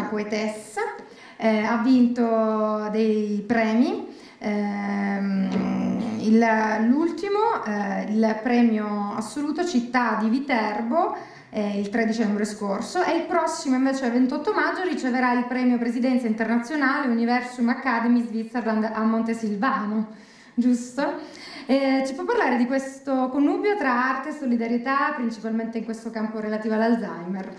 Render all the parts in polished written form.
poetessa, ha vinto dei premi, l'ultimo, il premio assoluto Città di Viterbo, il 3 dicembre scorso, e il prossimo invece il 28 maggio riceverà il premio Presidenza Internazionale Universum Academy Switzerland a Montesilvano, giusto? Ci può parlare di questo connubio tra arte e solidarietà, principalmente in questo campo relativo all'Alzheimer,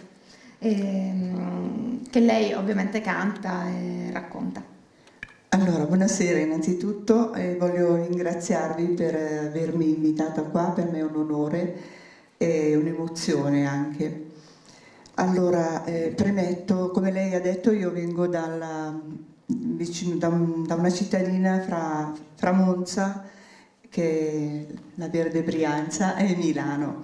che lei ovviamente canta e racconta. Allora, buonasera innanzitutto, voglio ringraziarvi per avermi invitata qua, per me è un onore e un'emozione anche. Allora, premetto, come lei ha detto, io vengo da una cittadina fra Monza, che è la Verde Brianza, e Milano.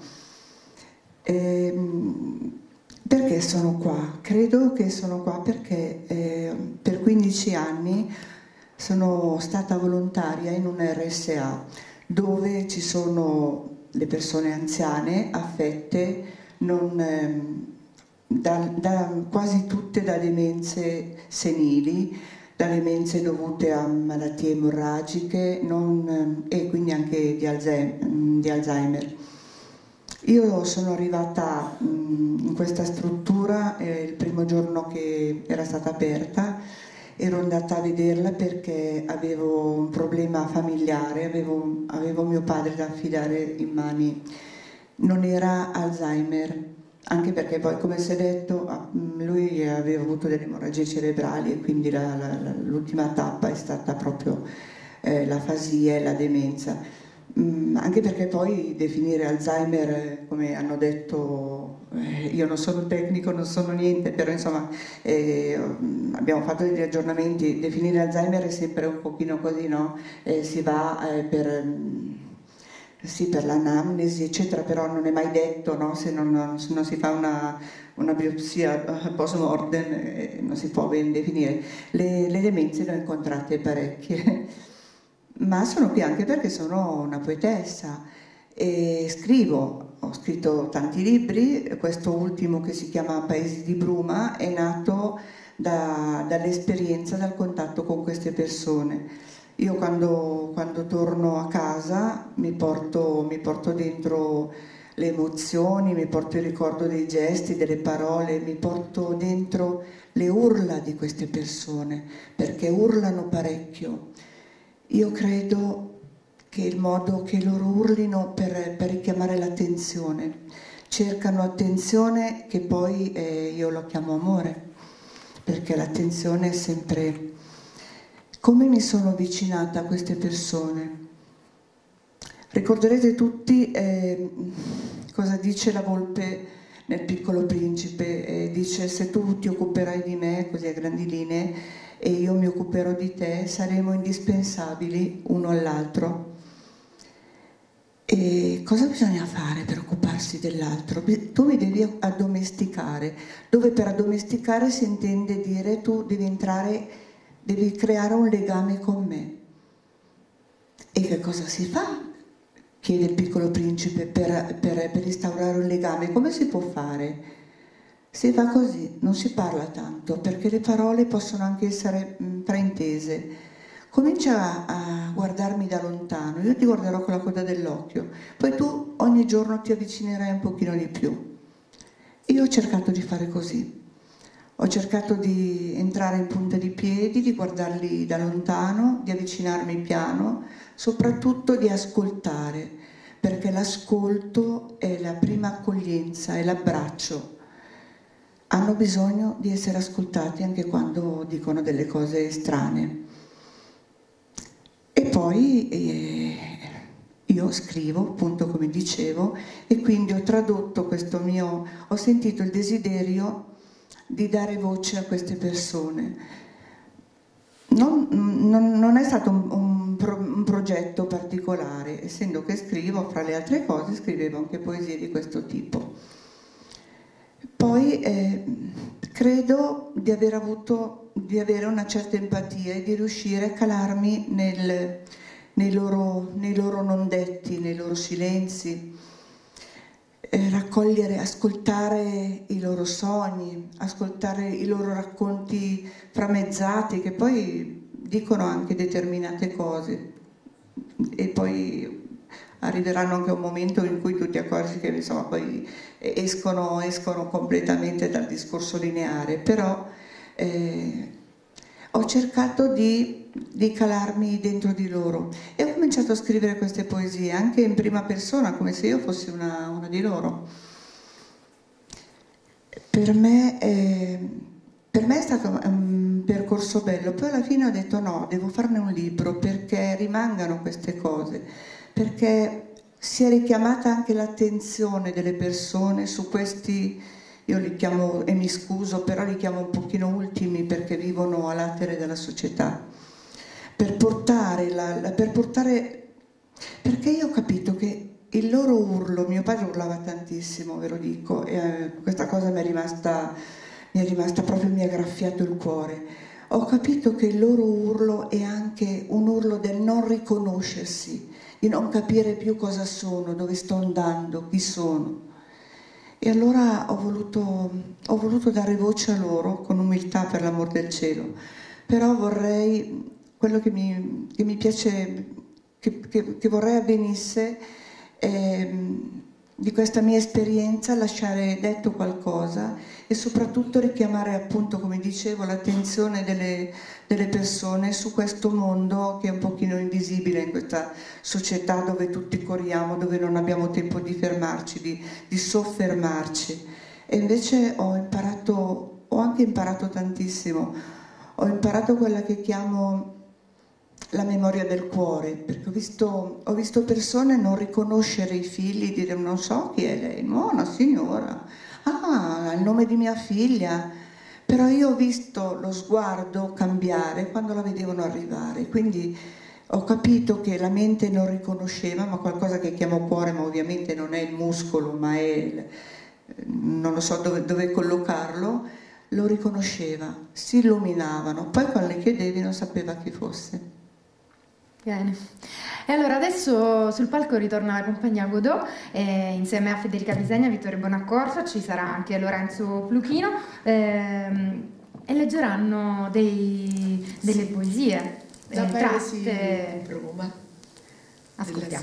Perché sono qua? Credo che sono qua perché per 15 anni sono stata volontaria in un RSA dove ci sono le persone anziane affette quasi tutte da demenze senili, da demenze dovute a malattie emorragiche e quindi anche di Alzheimer. Io sono arrivata in questa struttura il primo giorno che era stata aperta, ero andata a vederla perché avevo un problema familiare, avevo mio padre da affidare in mani, non era Alzheimer, anche perché poi, come si è detto, lui aveva avuto delle emorragie cerebrali e quindi l'ultima tappa è stata proprio l'afasia e la demenza. Anche perché poi definire Alzheimer, come hanno detto, io non sono tecnico, non sono niente, però insomma abbiamo fatto degli aggiornamenti, definire Alzheimer è sempre un pochino così, no? Si va per l'anamnesi eccetera, però non è mai detto, no? Se non si fa una biopsia post mortem non si può ben definire. Le demenze ne ho incontrate parecchie. Ma sono qui anche perché sono una poetessa e scrivo, ho scritto tanti libri, questo ultimo che si chiama Paesi di Bruma è nato dall'esperienza, dal contatto con queste persone. Io quando torno a casa mi porto dentro le emozioni, mi porto il ricordo dei gesti, delle parole, mi porto dentro le urla di queste persone, perché urlano parecchio. Io credo che il modo che loro urlino per richiamare l'attenzione, cercano attenzione che poi io lo chiamo amore, perché l'attenzione è sempre... Come mi sono avvicinata a queste persone? Ricorderete tutti cosa dice la volpe nel Piccolo Principe, dice: se tu ti occuperai di me, così a grandi linee, e io mi occuperò di te, saremo indispensabili uno all'altro. E cosa bisogna fare per occuparsi dell'altro? Tu mi devi addomesticare, dove per addomesticare si intende dire tu devi creare un legame con me. E che cosa si fa? Chiede il Piccolo Principe per instaurare un legame. Come si può fare? Si fa così, non si parla tanto, perché le parole possono anche essere fraintese. Comincia a guardarmi da lontano, io ti guarderò con la coda dell'occhio, poi tu ogni giorno ti avvicinerai un pochino di più. Io ho cercato di fare così, ho cercato di entrare in punta di piedi, di guardarli da lontano, di avvicinarmi piano, soprattutto di ascoltare, perché l'ascolto è la prima accoglienza, è l'abbraccio. Hanno bisogno di essere ascoltati anche quando dicono delle cose strane. E poi io scrivo, appunto come dicevo, e quindi ho tradotto ho sentito il desiderio di dare voce a queste persone. Non è stato un progetto particolare, essendo che scrivo, fra le altre cose, scrivevo anche poesie di questo tipo. Poi credo di avere una certa empatia e di riuscire a calarmi nei loro non detti, nei loro silenzi. raccogliere, ascoltare i loro sogni, ascoltare i loro racconti framezzati che poi dicono anche determinate cose e poi arriveranno anche un momento in cui tu ti accorgi che insomma poi escono completamente dal discorso lineare, però ho cercato di calarmi dentro di loro e ho cominciato a scrivere queste poesie anche in prima persona, come se io fossi una di loro. Per me è stato un percorso bello, poi alla fine ho detto no, devo farne un libro perché rimangano queste cose, perché si è richiamata anche l'attenzione delle persone su questi, io li chiamo, e mi scuso, però li chiamo un pochino ultimi perché vivono a latere della società, perché io ho capito che il loro urlo, mio padre urlava tantissimo, ve lo dico, e questa cosa mi è rimasta proprio, mi ha graffiato il cuore. Ho capito che il loro urlo è anche un urlo del non riconoscersi, di non capire più cosa sono, dove sto andando, chi sono. E allora ho voluto dare voce a loro con umiltà, per l'amor del cielo. Però vorrei, quello che mi piace, che vorrei avvenisse, di questa mia esperienza lasciare detto qualcosa e soprattutto richiamare, appunto, come dicevo, l'attenzione delle persone su questo mondo che è un pochino invisibile in questa società dove tutti corriamo, dove non abbiamo tempo di fermarci, di soffermarci. E invece ho anche imparato tantissimo. Ho imparato quella che chiamo la memoria del cuore, perché ho visto persone non riconoscere i figli, dire non so chi è lei, no, una signora, ah, il nome di mia figlia, però io ho visto lo sguardo cambiare quando la vedevano arrivare, quindi ho capito che la mente non riconosceva, ma qualcosa che chiamo cuore, ma ovviamente non è il muscolo, ma è non lo so dove collocarlo, lo riconosceva, si illuminavano, poi quando le chiedevi non sapeva chi fosse. Bene. E allora adesso sul palco ritorna la compagnia Godot insieme a Federica Bisegna, Vittorio Bonaccorso, ci sarà anche Lorenzo Pluchino e leggeranno delle poesie tratte. Roma. Ascoltiamo.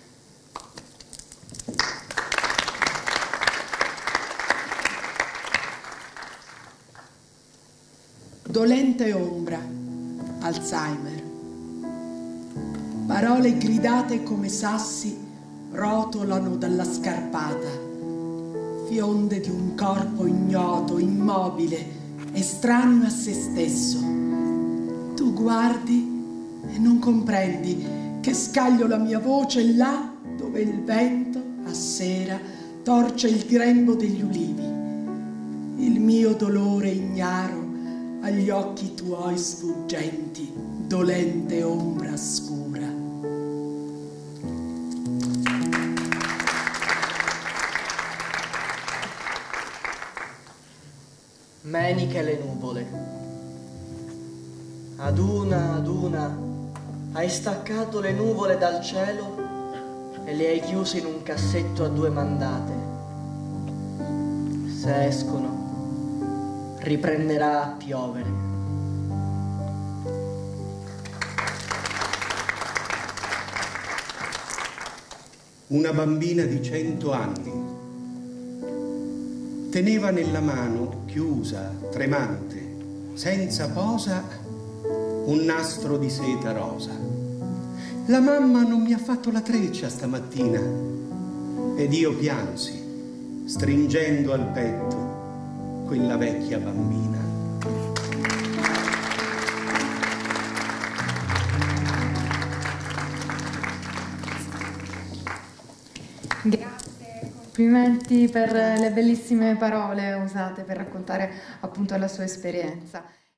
Dolente ombra, Alzheimer. Parole gridate come sassi rotolano dalla scarpata, fionde di un corpo ignoto, immobile, estraneo a se stesso. Tu guardi e non comprendi che scaglio la mia voce là dove il vento a sera torce il grembo degli ulivi. Il mio dolore ignaro agli occhi tuoi sfuggenti, dolente ombra scura. Meniche le nuvole, ad una hai staccato le nuvole dal cielo e le hai chiuse in un cassetto a due mandate. Se escono, riprenderà a piovere. Una bambina di 100 anni teneva nella mano, chiusa, tremante, senza posa, un nastro di seta rosa. La mamma non mi ha fatto la treccia stamattina ed io piansi, stringendo al petto quella vecchia bambina. Grazie. Complimenti per le bellissime parole usate per raccontare appunto la sua esperienza.